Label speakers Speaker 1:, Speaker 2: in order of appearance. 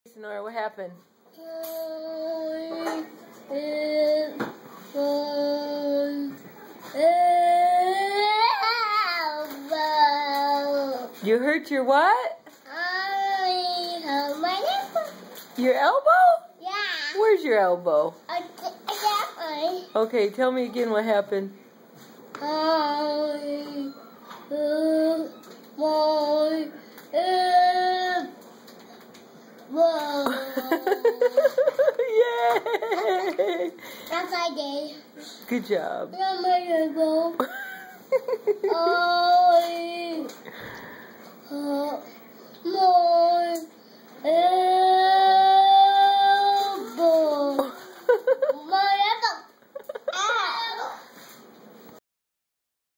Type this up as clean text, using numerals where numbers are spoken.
Speaker 1: Sonora, what happened? You hurt your what?
Speaker 2: My elbow.
Speaker 1: Your elbow?
Speaker 2: Yeah.
Speaker 1: Where's your elbow?
Speaker 2: That
Speaker 1: Okay, tell me again what happened. Yay!
Speaker 2: That's I did.
Speaker 1: Good job.
Speaker 2: My elbow.